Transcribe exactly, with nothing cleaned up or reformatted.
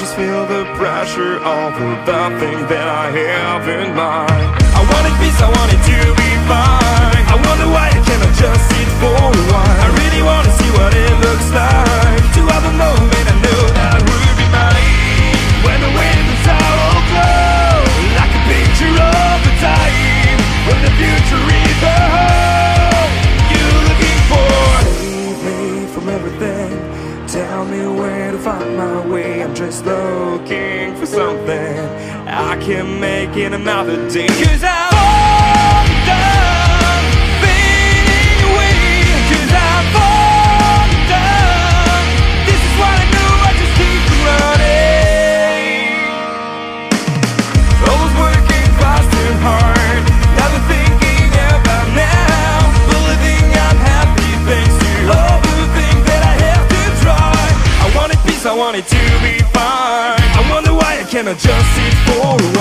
just feel the pressure of the thing that I have in mind. I wanted peace, I wanted to be fine. I wonder why I cannot just sit for a while. I really wanna see what it looks like to have a moment I know that would be mine. When the windows are all closed, like a picture of the time when the future is the home you're looking for. Save me from everything, tell me where to find my way. I'm just looking for something I can make in another day. Cause I'm all done fading away. Cause I'm all done. This is what I know, I just keep running. Always working fast and hard, never thinking about now. Believing I'm happy thanks to all the things that I have to try. I wanted peace, I wanted to be fine. I wonder why I cannot just sit for a